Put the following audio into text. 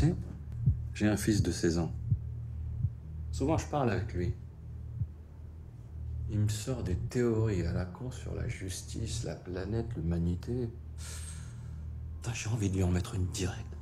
sais, j'ai un fils de 16 ans. Souvent, je parle avec lui. Il me sort des théories à la con sur la justice, la planète, l'humanité. Putain, j'ai envie de lui en mettre une directe.